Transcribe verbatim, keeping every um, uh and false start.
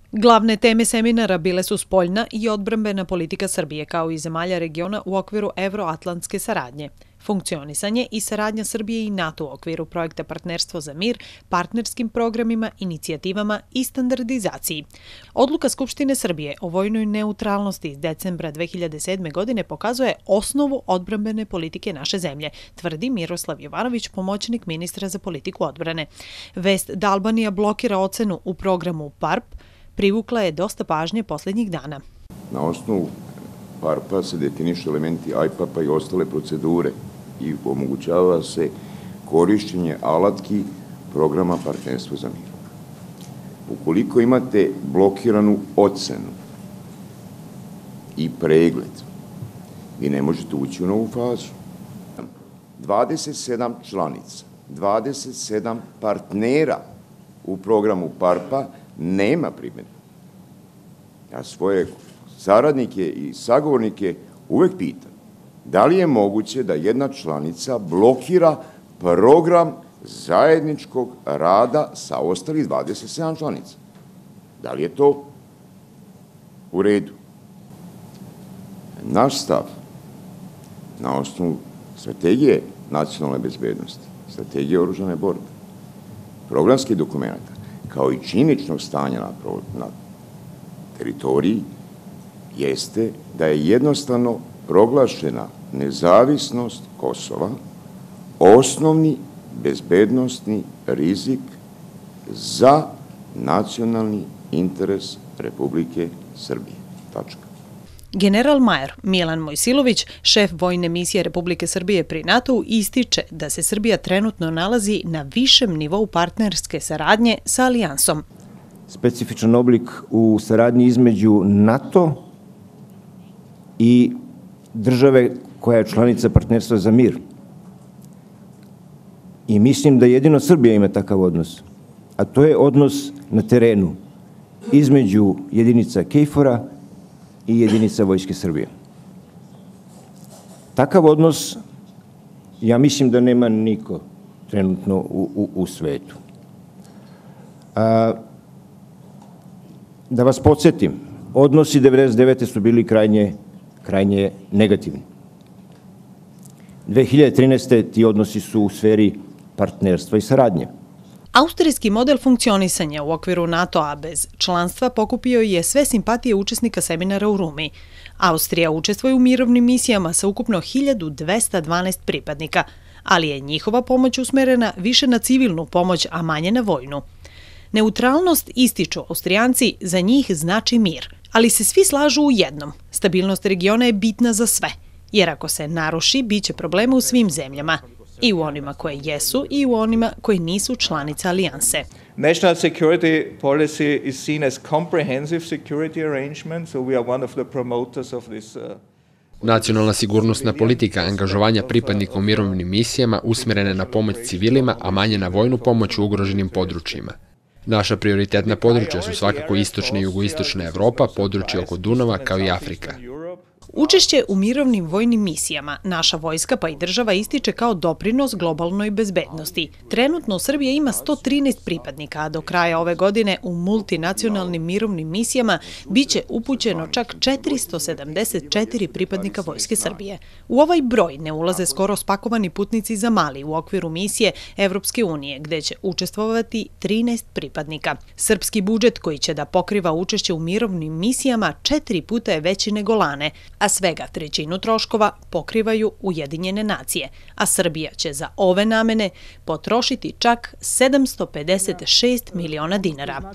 Glavne teme seminara bile su spoljna i odbrambena politika Srbije kao i zemalja regiona u okviru evroatlantske saradnje, funkcionisanje i saradnja Srbije i NATO u okviru projekta Partnerstvo za mir, partnerskim programima, inicijativama i standardizaciji. Odluka Skupštine Srbije o vojnoj neutralnosti iz decembra dve hiljade sedme. godine pokazuje osnovu odbrambene politike naše zemlje, tvrdi Miroslav Jovanović, pomoćnik ministra za politiku odbrane. Vest da Albanija blokira ocenu u programu P A R P privukla je dosta pažnje posljednjih dana. Na osnovu P A R P-a se definišu elementi I P A P-a i ostale procedure i omogućava se korišćenje alatki programa Partnerstvo za mir. Ukoliko imate blokiranu ocenu i pregled, vi ne možete ući u novu fazu. dvadeset sedam članica, dvadeset sedam partnera u programu P A R P-a nema primjedbe. Ja svoje saradnike i sagovornike uvek pitam da li je moguće da jedna članica blokira program zajedničkog rada sa ostalih dvadeset sedam članica. Da li je to u redu? Naš stav na osnovu strategije nacionalne bezbednosti, strategije oružane borbe, programskih dokumenta, kao i činjeničnog stanja na, na teritoriji, jeste da je jednostavno proglašena nezavisnost Kosova osnovni bezbednosni rizik za nacionalni interes Republike Srbije. Tačka. General majer Milan Mojsilović, šef vojne misije Republike Srbije pri NATO-u, ističe da se Srbija trenutno nalazi na višem nivou partnerske saradnje sa alijansom. Specifičan oblik u saradnji između NATO i države koja je članica Partnerstva za mir. I mislim da jedino Srbija ima takav odnos, a to je odnos na terenu između jedinica KFOR-a i jedinica Vojske Srbije. Takav odnos, ja mislim da nema niko trenutno u, u, u svetu. A, da vas podsjetim, odnosi devedeset devete. su bili krajnje, krajnje negativni. dve hiljade trinaeste. ti odnosi su u sferi partnerstva i saradnje. Austrijski model funkcionisanja u okviru NATO-a bez članstva pokupio je sve simpatije učesnika seminara u Rumi. Austrija učestvuje u mirovnim misijama sa ukupno hiljadu dvesta dvanaest pripadnika, ali je njihova pomoć usmerena više na civilnu pomoć, a manje na vojnu. Neutralnost, ističu Austrijanci, za njih znači mir, ali se svi slažu u jednom. Stabilnost regiona je bitna za sve, jer ako se naruši, bit će problema u svim zemljama. I u onima koje jesu i u onima koje nisu članice alijanse. National security policy is seen as comprehensive security arrangement, so we are one of the promoters of this. Uh... Nacionalna sigurnosna politika angažovanja pripadnika u mirovnim misijama usmjerena na pomoć civilima, a manje na vojnu pomoć u ugroženim područjima. Naša prioritetna područja su svakako istočna i jugoistočna Evropa, područje oko Dunava kao i Afrika. Učešće u mirovnim vojnim misijama naša vojska pa i država ističe kao doprinos globalnoj bezbednosti. Trenutno Srbija ima sto trinaest pripadnika, a do kraja ove godine u multinacionalnim mirovnim misijama biće upućeno čak četiristo sedamdeset četiri pripadnika Vojske Srbije. U ovaj broj ne ulaze skoro spakovani putnici za Mali u okviru misije Evropske unije, gde će učestvovati trinaest pripadnika. Srpski budžet koji će da pokriva učešće u mirovnim misijama četiri puta je veći nego lane, a svega trećinu troškova pokrivaju Ujedinjene nacije, a Srbija će za ove namene potrošiti čak sedamsto pedeset šest miliona dinara.